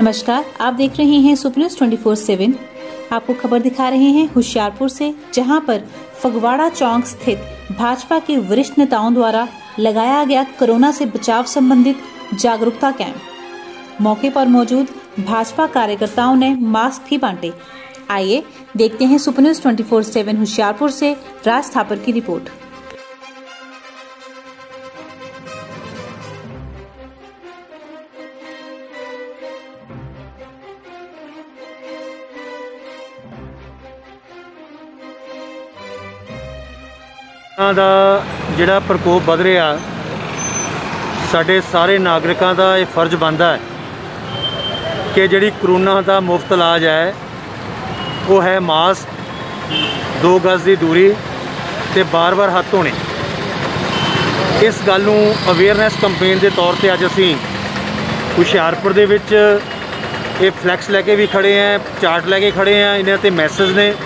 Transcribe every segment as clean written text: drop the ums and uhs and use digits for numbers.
नमस्कार, आप देख रहे हैं सुपर न्यूज 24/7। आपको खबर दिखा रहे हैं होशियारपुर से, जहां पर फगवाड़ा चौक स्थित भाजपा के वरिष्ठ नेताओं द्वारा लगाया गया कोरोना से बचाव संबंधित जागरूकता कैंप। मौके पर मौजूद भाजपा कार्यकर्ताओं ने मास्क भी बांटे। आइए देखते हैं सुपर न्यूज 24/7 होशियारपुर से राज थापर की रिपोर्ट। ਦਾ ਜਿਹੜਾ ਪ੍ਰਕੋਪ ਵੱਧ ਰਿਹਾ, ਸਾਡੇ ਸਾਰੇ ਨਾਗਰਿਕਾਂ ਦਾ ਇਹ ਫਰਜ਼ ਬਣਦਾ ਹੈ ਕਿ ਜਿਹੜੀ ਕਰੋਨਾ ਦਾ ਮੁਫਤ ਇਲਾਜ ਹੈ ਉਹ ਹੈ ਮਾਸਕ, 2 ਗਜ਼ ਦੀ ਦੂਰੀ ਤੇ ਬਾਰ-ਬਾਰ ਹੱਥ ਧੋਣੇ। ਇਸ ਗੱਲ ਨੂੰ ਅਵੇਅਰਨੈਸ ਕੰਪੇਨ ਦੇ ਤੌਰ ਤੇ ਅੱਜ ਅਸੀਂ ਹੁਸ਼ਿਆਰਪੁਰ ਦੇ ਵਿੱਚ ਇਹ ਫਲੈਕਸ ਲੈ ਕੇ ਵੀ ਖੜੇ ਹਾਂ, ਚਾਰਟ ਲੈ ਕੇ ਖੜੇ ਹਾਂ। ਇਹਨਾਂ ਤੇ ਮੈਸੇਜ ਨੇ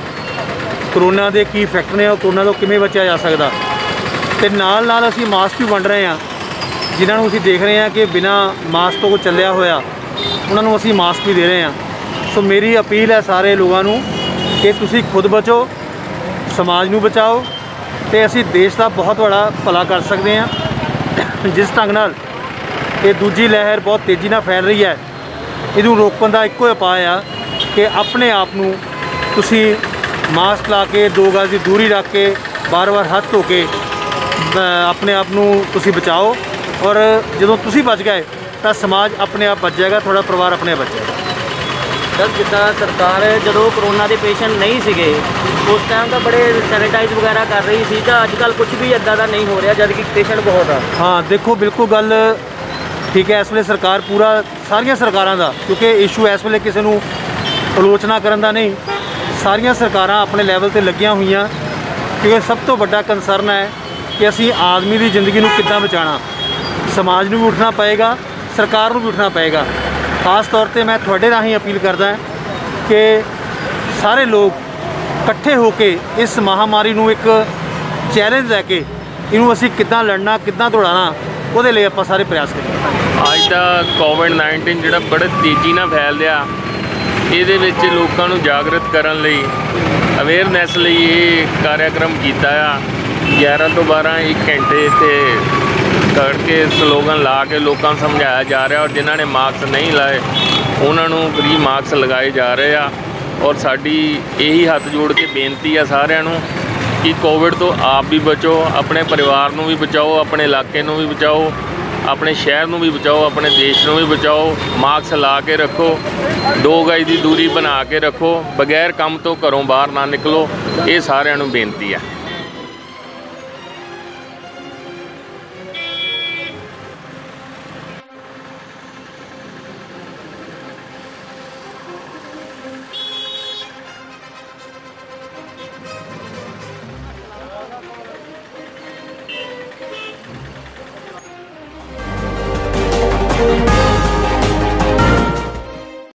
ਕਰੋਨਾ ਦੇ ਕੀ ਇਫੈਕਟ ਨੇ, ਉਹ ਕਰੋਨਾ ਤੋਂ ਕਿਵੇਂ ਬਚਿਆ ਜਾ ਸਕਦਾ। ਤੇ ਨਾਲ ਅਸੀਂ ਮਾਸਕ ਵੀ ਵੰਡ ਰਹੇ ਹਾਂ। ਜਿਨ੍ਹਾਂ ਨੂੰ ਅਸੀਂ ਦੇਖ ਰਹੇ ਹਾਂ ਕਿ ਬਿਨਾਂ ਮਾਸਕ ਤੋਂ ਚੱਲਿਆ ਹੋਇਆ, ਉਹਨਾਂ ਨੂੰ ਅਸੀਂ ਮਾਸਕ ਵੀ ਦੇ ਰਹੇ ਹਾਂ। ਸੋ ਮੇਰੀ ਅਪੀਲ ਹੈ ਸਾਰੇ ਲੋਕਾਂ ਨੂੰ ਕਿ ਤੁਸੀਂ ਖੁਦ ਬਚੋ, ਸਮਾਜ ਨੂੰ ਬਚਾਓ ਤੇ ਅਸੀਂ ਦੇਸ਼ ਦਾ ਬਹੁਤ ਵੱਡਾ ਭਲਾ ਕਰ ਸਕਦੇ ਹਾਂ। ਜਿਸ ਢੰਗ ਨਾਲ ਇਹ ਦੂਜੀ ਲਹਿਰ ਬਹੁਤ ਤੇਜ਼ੀ ਨਾਲ ਫੈਲ ਰਹੀ ਹੈ, ਇਹਨੂੰ ਰੋਕਣ ਦਾ ਇੱਕੋ ਉਪਾਅ ਆ ਕਿ ਆਪਣੇ ਆਪ ਨੂੰ ਤੁਸੀਂ मास्क ला के 2 गज की दूरी रख के बार-बार हाथ धो के अपने आप नूं तुसी बचाओ। और जो तुसी बच गए तो समाज अपने आप बच जाएगा, थोड़ा परिवार अपने आप बच जाएगा। सर जिदा सरकार जो करोना के पेशेंट नहीं थे उस टाइम तो बड़े सैनिटाइज वगैरह कर रही थी, तो अजकल कुछ भी इदा का नहीं हो रहा जबकि पेशेंट बहुत है। हाँ देखो, बिल्कुल गल ठीक है। इस वे सरकार पूरा सारिया सरकारों का, क्योंकि इशू इस वे किसी को आलोचना करने का नहीं, सारिया सरकारां अपने लैवल ते लगियां हुईयां। क्योंकि सब तो बड़ा कंसरन है कि असी आदमी की जिंदगी नूं किद्दां बचाना। समाज नूं भी उठना पएगा, सरकार नूं भी उठना पएगा। खास तौर पर मैं तुहाडे राहीं अपील करदा कि सारे लोग इकट्ठे होके इस महामारी नूं एक चैलेंज लैके इनूं असी किद्दां लड़ना, किद्दां दौड़ाना, उहदे लई आपां सारे प्रयास करिए। अज दा कोविड-19 जिहड़ा बड़े तेजी नाल फैल रहा, ਇਹਦੇ ਵਿੱਚ ਲੋਕਾਂ ਨੂੰ ਜਾਗਰਤ ਕਰਨ ਲਈ, ਅਵੇਅਰਨੈਸ ਲਈ ਇਹ ਕਾਰਿਆਕਰਮ ਕੀਤਾ ਆ। 11 ਤੋਂ 12 1 ਘੰਟੇ ਤੇ ਕਰਕੇ ਸਲੋਗਨ ਲਾ ਕੇ ਲੋਕਾਂ ਨੂੰ ਸਮਝਾਇਆ ਜਾ ਰਿਹਾ। ਔਰ ਜਿਨ੍ਹਾਂ ਨੇ ਮਾਸਕ ਨਹੀਂ ਲਾਏ ਉਹਨਾਂ ਨੂੰ ਫ੍ਰੀ ਮਾਸਕ ਲਗਾਏ ਜਾ ਰਹੇ ਆ। ਔਰ ਸਾਡੀ ਇਹੀ ਹੱਥ ਜੋੜ ਕੇ ਬੇਨਤੀ ਆ ਸਾਰਿਆਂ ਨੂੰ ਕਿ ਕੋਵਿਡ ਤੋਂ ਆਪ ਵੀ ਬਚੋ, ਆਪਣੇ ਪਰਿਵਾਰ ਨੂੰ ਵੀ ਬਚਾਓ, ਆਪਣੇ ਇਲਾਕੇ ਨੂੰ ਵੀ ਬਚਾਓ, अपने शहर में भी बचाओ, अपने देश में भी बचाओ। मास्क ला के रखो, 2 गज की दूरी बना के रखो, बगैर काम तो घरों बाहर ना निकलो। ये सारिਆਂ ਨੂੰ बेनती है।